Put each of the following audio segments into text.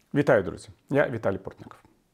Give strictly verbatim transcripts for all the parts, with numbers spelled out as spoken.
Вітаю, друзі! Я Віталій Портников.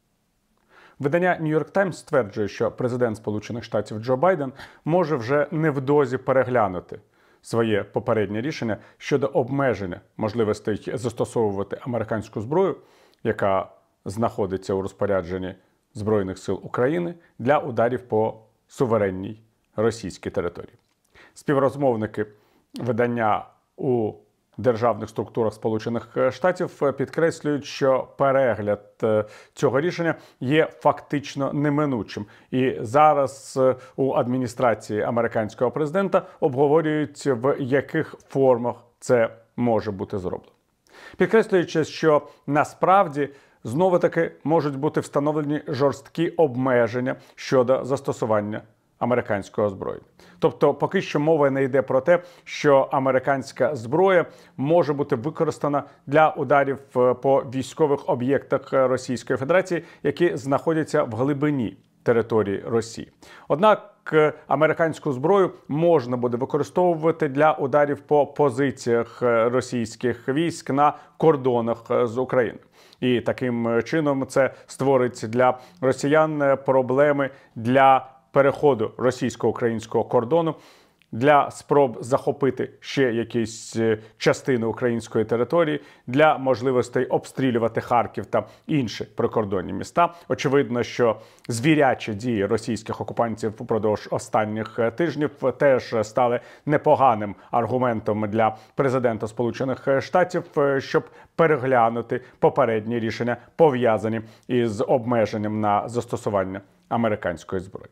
Видання New York Times стверджує, що президент Сполучених Штатів Джо Байден може вже невдовзі переглянути своє попереднє рішення щодо обмеження можливостей застосовувати американську зброю, яка знаходиться у розпорядженні Збройних сил України, для ударів по суверенній російській території. Співрозмовники видання у державних структурах Сполучених Штатів підкреслюють, що перегляд цього рішення є фактично неминучим. І зараз у адміністрації американського президента обговорюють, в яких формах це може бути зроблено. Підкреслюючи, що насправді знову-таки можуть бути встановлені жорсткі обмеження щодо застосування американського озброєння. Тобто поки що мова не йде про те, що американська зброя може бути використана для ударів по військових об'єктах Російської Федерації, які знаходяться в глибині території Росії. Однак американську зброю можна буде використовувати для ударів по позиціях російських військ на кордонах з Україною. І таким чином це створить для росіян проблеми для переходу російсько-українського кордону, для спроб захопити ще якісь частини української території, для можливостей обстрілювати Харків та інші прикордонні міста. Очевидно, що звірячі дії російських окупантів впродовж останніх тижнів теж стали непоганим аргументом для президента Сполучених Штатів, щоб переглянути попередні рішення, пов'язані із обмеженням на застосування американської зброї.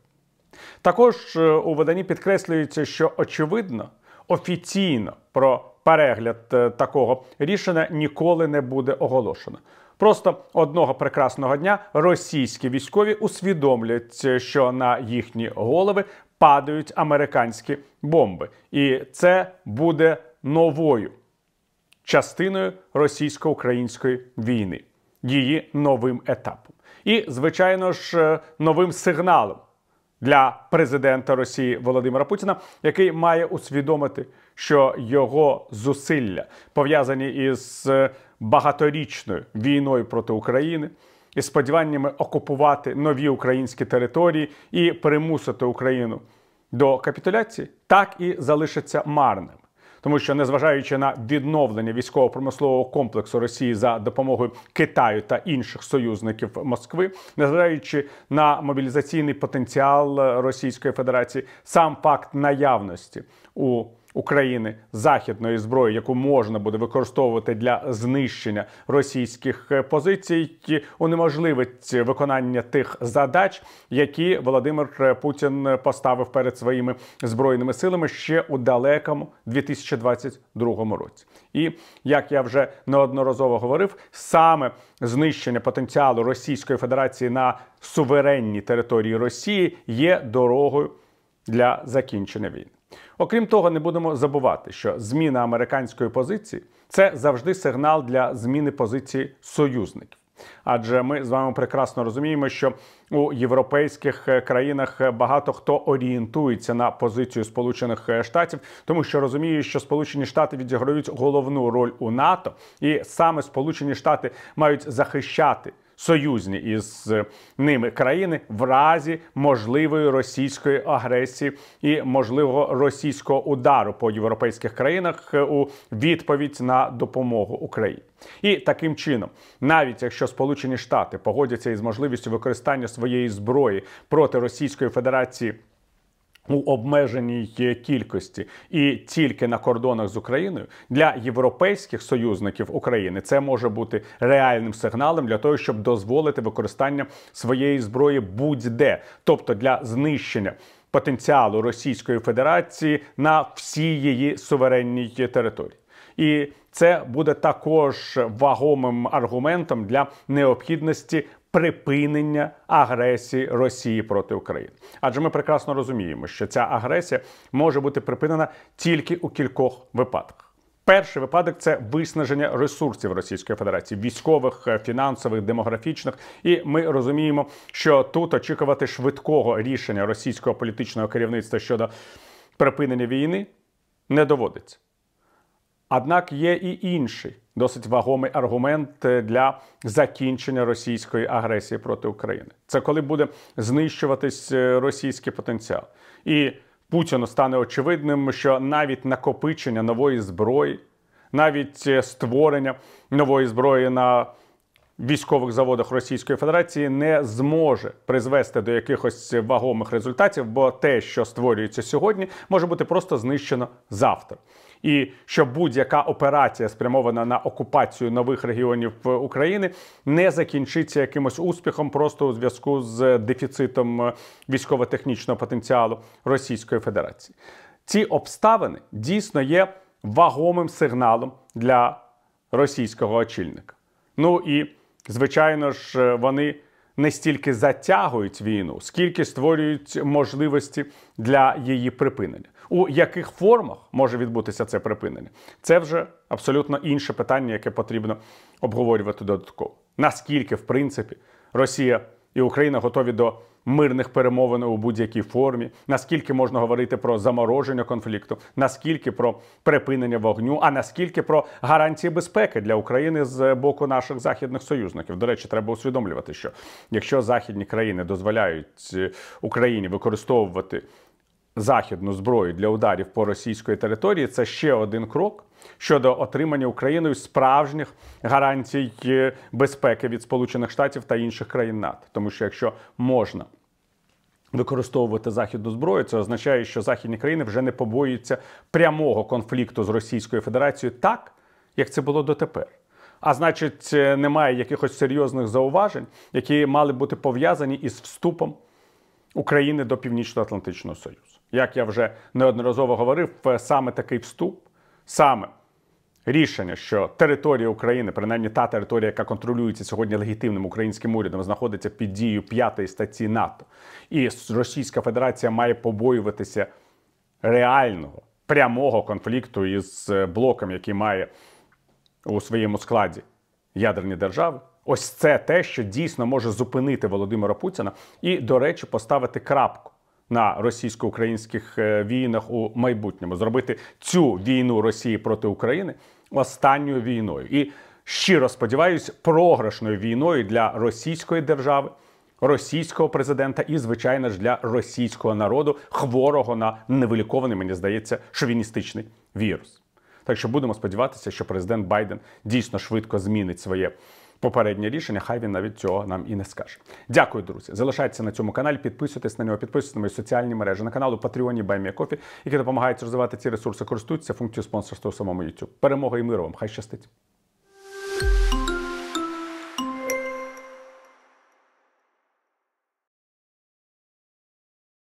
Також у виданні підкреслюється, що, очевидно, офіційно про перегляд такого рішення ніколи не буде оголошено. Просто одного прекрасного дня російські військові усвідомлять, що на їхні голови падають американські бомби. І це буде новою частиною російсько-української війни, її новим етапом. І, звичайно ж, новим сигналом для президента Росії Володимира Путіна, який має усвідомити, що його зусилля, пов'язані із багаторічною війною проти України, із сподіваннями окупувати нові українські території і примусити Україну до капітуляції, так і залишаться марним. Тому що, незважаючи на відновлення військово-промислового комплексу Росії за допомогою Китаю та інших союзників Москви, незважаючи на мобілізаційний потенціал Російської Федерації, сам факт наявності у України західної зброї, яку можна буде використовувати для знищення російських позицій, унеможливить виконання тих задач, які Володимир Путін поставив перед своїми збройними силами ще у далекому дві тисячі двадцять другому році. І, як я вже неодноразово говорив, саме знищення потенціалу Російської Федерації на суверенній території Росії є дорогою для закінчення війни. Окрім того, не будемо забувати, що зміна американської позиції – це завжди сигнал для зміни позиції союзників. Адже ми з вами прекрасно розуміємо, що у європейських країнах багато хто орієнтується на позицію Сполучених Штатів, тому що розуміє, що Сполучені Штати відіграють головну роль у НАТО, і саме Сполучені Штати мають захищати союзні із ними країни в разі можливої російської агресії і можливого російського удару по європейських країнах у відповідь на допомогу Україні. І таким чином, навіть якщо Сполучені Штати погодяться із можливістю використання своєї зброї проти Російської Федерації у обмеженій кількості і тільки на кордонах з Україною, для європейських союзників України це може бути реальним сигналом для того, щоб дозволити використання своєї зброї будь-де, тобто для знищення потенціалу Російської Федерації на всій її суверенній території. І це буде також вагомим аргументом для необхідності припинення агресії Росії проти України. Адже ми прекрасно розуміємо, що ця агресія може бути припинена тільки у кількох випадках. Перший випадок – це виснаження ресурсів Російської Федерації, військових, фінансових, демографічних. І ми розуміємо, що тут очікувати швидкого рішення російського політичного керівництва щодо припинення війни не доводиться. Однак є і інший, досить вагомий аргумент для закінчення російської агресії проти України. Це коли буде знищуватись російський потенціал. І Путіну стане очевидним, що навіть накопичення нової зброї, навіть створення нової зброї на військових заводах Російської Федерації не зможе призвести до якихось вагомих результатів, бо те, що створюється сьогодні, може бути просто знищено завтра. І що будь-яка операція, спрямована на окупацію нових регіонів України, не закінчиться якимось успіхом просто у зв'язку з дефіцитом військово-технічного потенціалу Російської Федерації. Ці обставини дійсно є вагомим сигналом для російського очільника. Ну і, звичайно ж, вони не стільки затягують війну, скільки створюють можливості для її припинення. У яких формах може відбутися це припинення? Це вже абсолютно інше питання, яке потрібно обговорювати додатково. Наскільки, в принципі, Росія і Україна готові до мирних перемовин у будь-якій формі, наскільки можна говорити про замороження конфлікту, наскільки про припинення вогню, а наскільки про гарантії безпеки для України з боку наших західних союзників. До речі, треба усвідомлювати, що якщо західні країни дозволяють Україні використовувати західну зброю для ударів по російської території, це ще один крок щодо отримання Україною справжніх гарантій безпеки від Сполучених Штатів та інших країн НАТО. Тому що якщо можна використовувати західну зброю, це означає, що західні країни вже не побоюються прямого конфлікту з Російською Федерацією так, як це було дотепер. А значить, немає якихось серйозних зауважень, які мали бути пов'язані із вступом України до Північно-Атлантичного Союзу. Як я вже неодноразово говорив, саме такий вступ, саме рішення, що територія України, принаймні та територія, яка контролюється сьогодні легітимним українським урядом, знаходиться під дією п'ятої статті НАТО, і Російська Федерація має побоюватися реального, прямого конфлікту із блоком, який має у своєму складі ядерні держави. Ось це те, що дійсно може зупинити Володимира Путіна і, до речі, поставити крапку на російсько-українських війнах у майбутньому. Зробити цю війну Росії проти України останньою війною. І щиро сподіваюся, програшною війною для російської держави, російського президента і, звичайно ж, для російського народу, хворого на невилікований, мені здається, шовіністичний вірус. Так що будемо сподіватися, що президент Байден дійсно швидко змінить своє попереднє рішення, хай він навіть цього нам і не скаже. Дякую, друзі. Залишайтеся на цьому каналі, підписуйтесь на нього, підписуйтесь на мої соціальні мережі, на канал у Патреоні BuyMeACoffee, які допомагають розвивати ці ресурси, користуйтеся функцією спонсорства у самому YouTube. Перемоги і миру вам, хай щастить!